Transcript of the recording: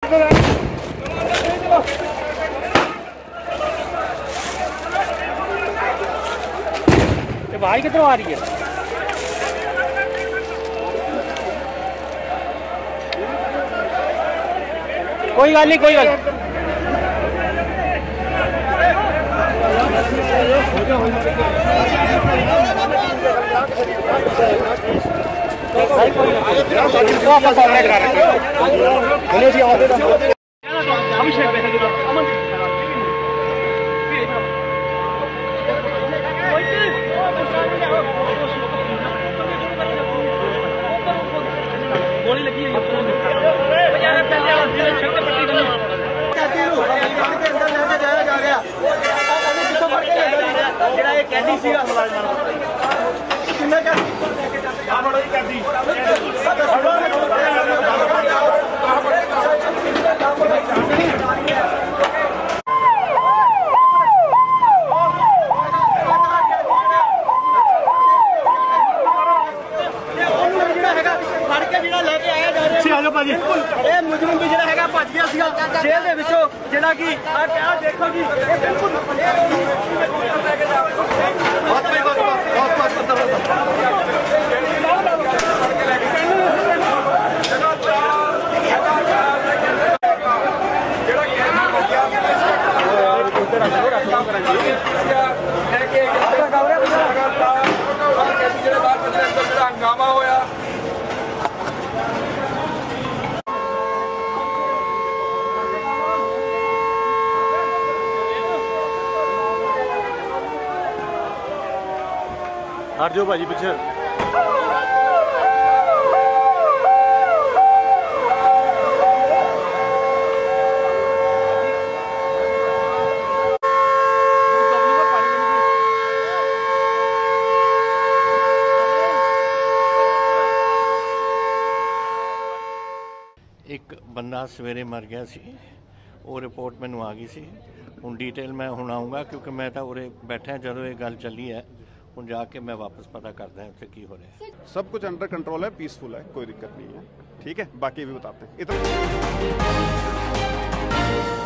भाई कितनों आ रही है? कोई गल नहीं, कोई गल गोली लगी है मुजरिम भी जिहड़ा हैगा भज गया सीगा जेल दे विचों जिहड़ा कि आ देखो जी बिल्कुल हंगामा होया हट जाओ भाजी पीछे। एक बंदा सवेरे मर गया सी, वो रिपोर्ट मैनू आ गई सी। हुण डिटेल मैं हुण आऊँगा क्योंकि मैं तो उरे बैठा जदों ये गल चली है। हुण जाके मैं वापस पता करदा उत्थे की हो रहा है। सब कुछ अंडर कंट्रोल है, पीसफुल है, कोई दिक्कत नहीं है। ठीक है, बाकी भी बताते हैं इतना।